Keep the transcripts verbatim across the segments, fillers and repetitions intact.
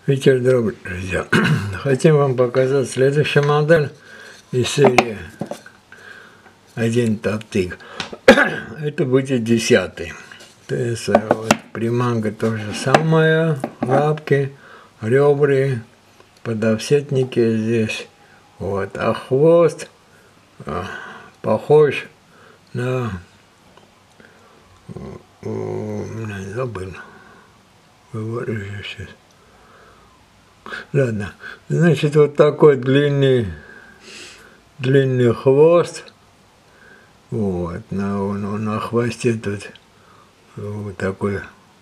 Вечер добрый, друзья. Хотим вам показать следующую модель из серии один топтик. Это будет десятый. То есть вот, приманка то же самое, лапки, ребра, подовсетники здесь. Вот, а хвост а, похож на... Не забыл. Говорю сейчас. Ладно, значит, вот такой длинный, длинный хвост. Вот, на, на, на хвосте тут вот такой,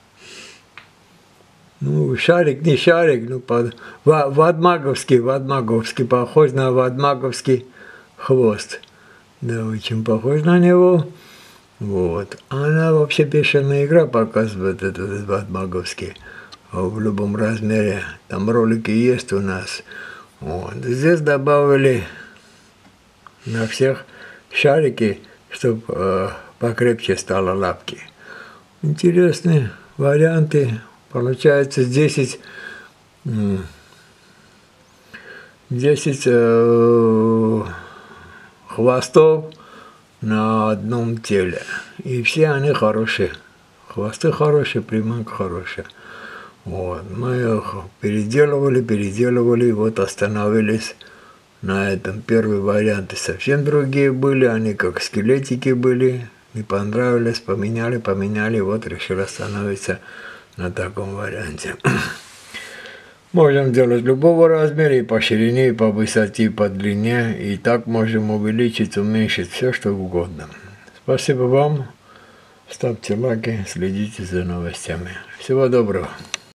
ну, шарик, не шарик, ну, под, вадмаговский, вадмаговский, похож на вадмаговский хвост. Да, очень похож на него. Вот. Она вообще бешеная игра показывает, этот вадмаговский. В любом размере. Там ролики есть у нас. Вот. Здесь добавили на всех шарики, чтобы э, покрепче стало лапки. Интересные варианты. Получается десять, десять э, хвостов на одном теле. И все они хорошие. Хвосты хорошие, приманка хорошая. Вот. Мы их переделывали, переделывали, вот остановились на этом. Первые варианты совсем другие были, они как скелетики были, не понравились, поменяли, поменяли, вот решили остановиться на таком варианте. Можем делать любого размера, и по ширине, и по высоте, и по длине, и так можем увеличить, уменьшить, все что угодно. Спасибо вам, ставьте лайки, следите за новостями. Всего доброго.